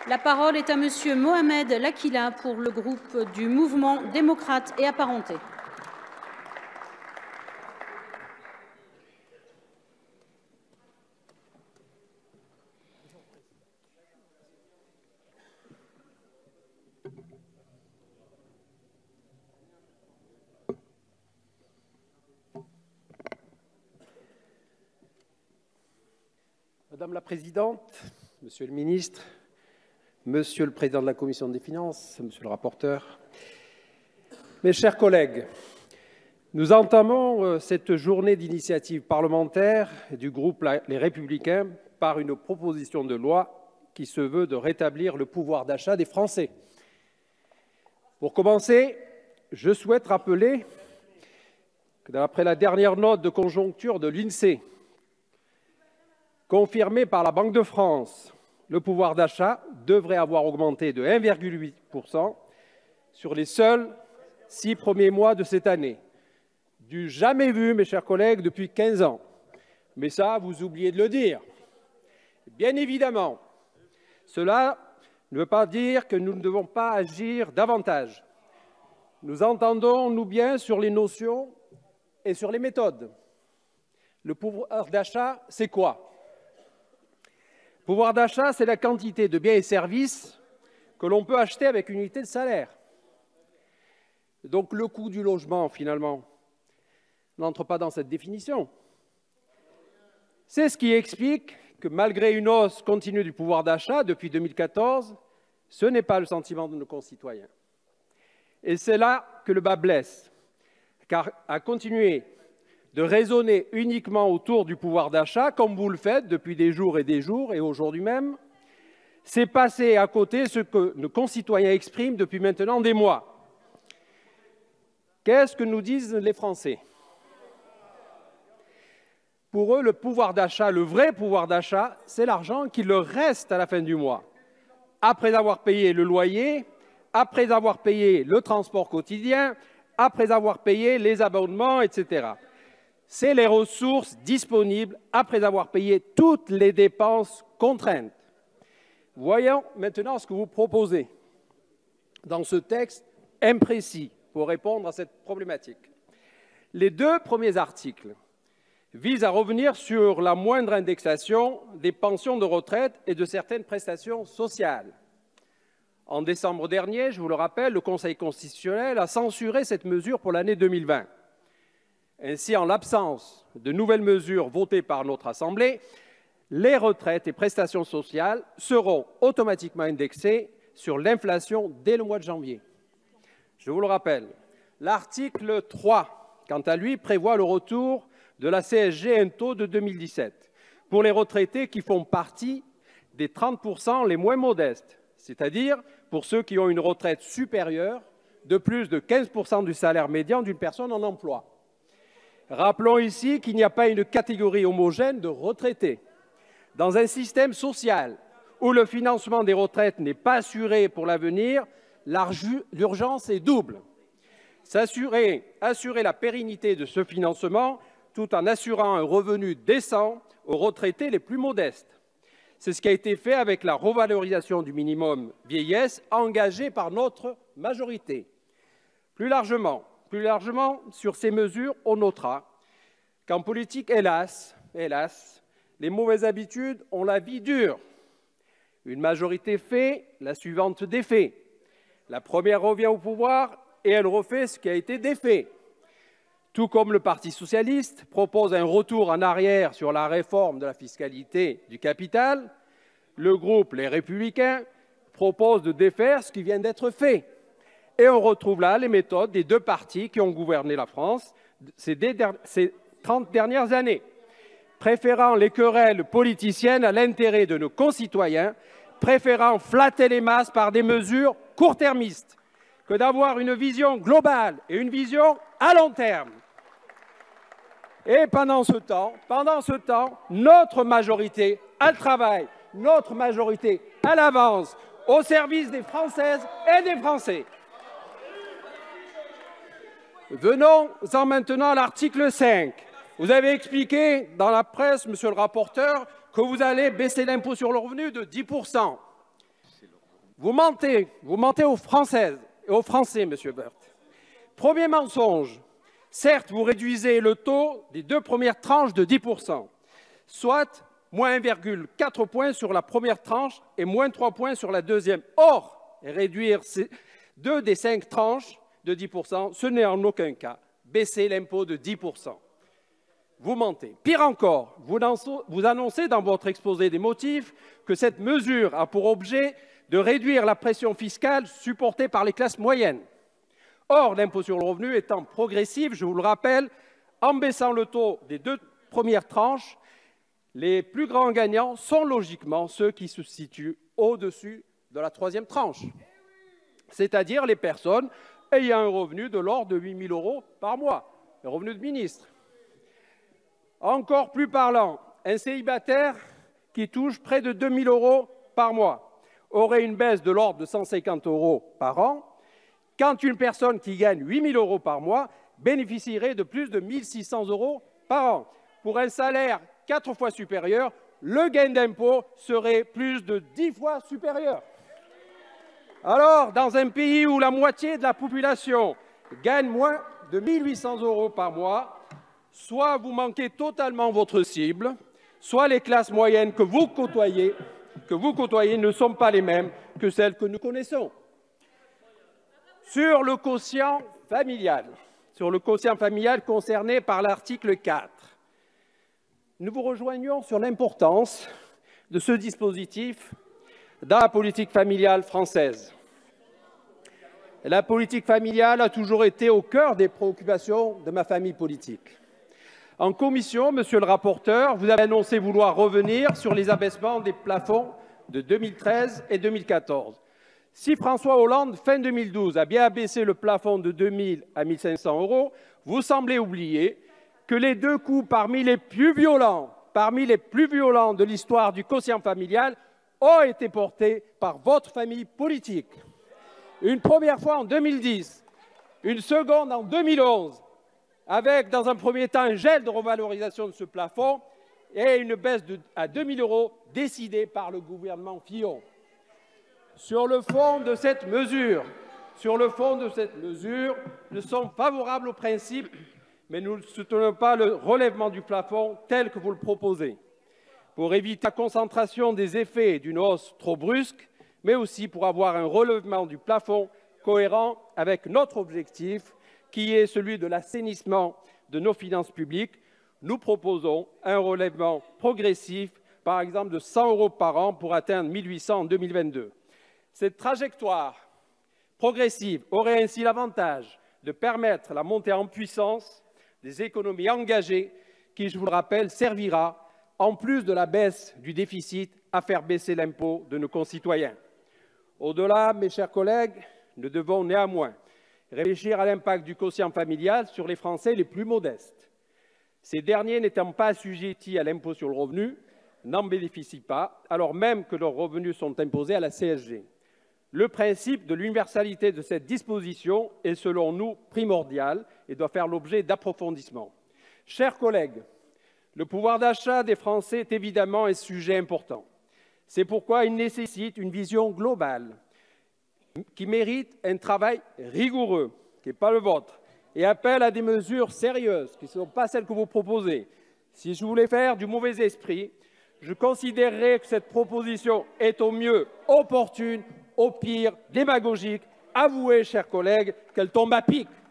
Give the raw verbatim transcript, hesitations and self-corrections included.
La parole est à Monsieur Mohamed Lakila pour le groupe du Mouvement démocrate et apparenté. Madame la Présidente, Monsieur le Ministre, Monsieur le Président de la Commission des Finances, Monsieur le rapporteur, mes chers collègues, nous entamons cette journée d'initiative parlementaire du groupe Les Républicains par une proposition de loi qui se veut de rétablir le pouvoir d'achat des Français. Pour commencer, je souhaite rappeler que d'après la dernière note de conjoncture de l'INSEE, confirmée par la Banque de France, le pouvoir d'achat devrait avoir augmenté de un virgule huit pour cent sur les seuls six premiers mois de cette année. Du jamais vu, mes chers collègues, depuis quinze ans. Mais ça, vous oubliez de le dire. Bien évidemment, cela ne veut pas dire que nous ne devons pas agir davantage. Nous entendons-nous bien sur les notions et sur les méthodes. Le pouvoir d'achat, c'est quoi ? Pouvoir d'achat, c'est la quantité de biens et services que l'on peut acheter avec une unité de salaire. Donc le coût du logement, finalement, n'entre pas dans cette définition. C'est ce qui explique que malgré une hausse continue du pouvoir d'achat depuis deux mille quatorze, ce n'est pas le sentiment de nos concitoyens. Et c'est là que le bât blesse, car à continuer de raisonner uniquement autour du pouvoir d'achat, comme vous le faites depuis des jours et des jours, et aujourd'hui même, c'est passer à côté ce que nos concitoyens expriment depuis maintenant des mois. Qu'est-ce que nous disent les Français? Pour eux, le pouvoir d'achat, le vrai pouvoir d'achat, c'est l'argent qui leur reste à la fin du mois. Après avoir payé le loyer, après avoir payé le transport quotidien, après avoir payé les abonnements, et cetera. C'est les ressources disponibles après avoir payé toutes les dépenses contraintes. Voyons maintenant ce que vous proposez dans ce texte imprécis pour répondre à cette problématique. Les deux premiers articles visent à revenir sur la moindre indexation des pensions de retraite et de certaines prestations sociales. En décembre dernier, je vous le rappelle, le Conseil constitutionnel a censuré cette mesure pour l'année deux mille vingt. Ainsi, en l'absence de nouvelles mesures votées par notre Assemblée, les retraites et prestations sociales seront automatiquement indexées sur l'inflation dès le mois de janvier. Je vous le rappelle, l'article trois, quant à lui, prévoit le retour de la C S G à un taux de deux mille dix-sept pour les retraités qui font partie des trente pour cent les moins modestes, c'est-à-dire pour ceux qui ont une retraite supérieure de plus de quinze pour cent du salaire médian d'une personne en emploi. Rappelons ici qu'il n'y a pas une catégorie homogène de retraités. Dans un système social où le financement des retraites n'est pas assuré pour l'avenir, l'urgence est double. S'assurer, assurer la pérennité de ce financement tout en assurant un revenu décent aux retraités les plus modestes. C'est ce qui a été fait avec la revalorisation du minimum vieillesse engagée par notre majorité. Plus largement, Plus largement, sur ces mesures, on notera qu'en politique, hélas, hélas, les mauvaises habitudes ont la vie dure. Une majorité fait, la suivante défait. La première revient au pouvoir et elle refait ce qui a été défait. Tout comme le Parti socialiste propose un retour en arrière sur la réforme de la fiscalité du capital, le groupe Les Républicains propose de défaire ce qui vient d'être fait. Et on retrouve là les méthodes des deux partis qui ont gouverné la France ces, ces trente dernières années, préférant les querelles politiciennes à l'intérêt de nos concitoyens, préférant flatter les masses par des mesures court-termistes, que d'avoir une vision globale et une vision à long terme. Et pendant ce temps, pendant ce temps, notre majorité a le travail, notre majorité à l'avance, au service des Françaises et des Français. Venons-en maintenant à l'article cinq. Vous avez expliqué dans la presse, monsieur le rapporteur, que vous allez baisser l'impôt sur le revenu de dix pour cent. Vous mentez, vous mentez aux Françaises et aux Français, Monsieur Woerth. Premier mensonge, certes, vous réduisez le taux des deux premières tranches de dix pour cent, soit moins un virgule quatre points sur la première tranche et moins trois points sur la deuxième. Or, réduire ces deux des cinq tranches de dix pour cent, ce n'est en aucun cas baisser l'impôt de dix pour cent. Vous mentez. Pire encore, vous annoncez dans votre exposé des motifs que cette mesure a pour objet de réduire la pression fiscale supportée par les classes moyennes. Or, l'impôt sur le revenu étant progressif, je vous le rappelle, en baissant le taux des deux premières tranches, les plus grands gagnants sont logiquement ceux qui se situent au-dessus de la troisième tranche, c'est-à-dire les personnes ayant un revenu de l'ordre de huit mille euros par mois, le revenu de ministre. Encore plus parlant, un célibataire qui touche près de deux mille euros par mois aurait une baisse de l'ordre de cent cinquante euros par an, quand une personne qui gagne huit mille euros par mois bénéficierait de plus de mille six cents euros par an. Pour un salaire quatre fois supérieur, le gain d'impôt serait plus de dix fois supérieur. Alors, dans un pays où la moitié de la population gagne moins de mille huit cents euros par mois, soit vous manquez totalement votre cible, soit les classes moyennes que vous côtoyez, que vous côtoyez ne sont pas les mêmes que celles que nous connaissons. Sur le quotient familial, sur le quotient familial concerné par l'article quatre, nous vous rejoignons sur l'importance de ce dispositif dans la politique familiale française. La politique familiale a toujours été au cœur des préoccupations de ma famille politique. En commission, Monsieur le rapporteur, vous avez annoncé vouloir revenir sur les abaissements des plafonds de deux mille treize et deux mille quatorze. Si François Hollande, fin deux mille douze, a bien abaissé le plafond de deux mille à mille cinq cents euros, vous semblez oublier que les deux coups parmi les plus violents, parmi les plus violents de l'histoire du quotient familial ont été portés par votre famille politique. Une première fois en deux mille dix, une seconde en deux mille onze, avec dans un premier temps un gel de revalorisation de ce plafond et une baisse de, à deux mille euros décidée par le gouvernement Fillon. Sur le fond de cette mesure, sur le fond de cette mesure, nous sommes favorables au principe, mais nous ne soutenons pas le relèvement du plafond tel que vous le proposez, pour éviter la concentration des effets d'une hausse trop brusque, mais aussi pour avoir un relèvement du plafond cohérent avec notre objectif, qui est celui de l'assainissement de nos finances publiques. Nous proposons un relèvement progressif, par exemple de cent euros par an pour atteindre mille huit cents en deux mille vingt-deux. Cette trajectoire progressive aurait ainsi l'avantage de permettre la montée en puissance des économies engagées qui, je vous le rappelle, servira, en plus de la baisse du déficit, à faire baisser l'impôt de nos concitoyens. Au-delà, mes chers collègues, nous devons néanmoins réfléchir à l'impact du quotient familial sur les Français les plus modestes. Ces derniers n'étant pas assujettis à l'impôt sur le revenu, n'en bénéficient pas, alors même que leurs revenus sont imposés à la C S G. Le principe de l'universalité de cette disposition est, selon nous, primordial et doit faire l'objet d'approfondissements. Chers collègues, le pouvoir d'achat des Français est évidemment un sujet important. C'est pourquoi il nécessite une vision globale qui mérite un travail rigoureux, qui n'est pas le vôtre, et appelle à des mesures sérieuses, qui ne sont pas celles que vous proposez. Si je voulais faire du mauvais esprit, je considérerais que cette proposition est au mieux opportune, au pire démagogique. Avouez, chers collègues, qu'elle tombe à pic.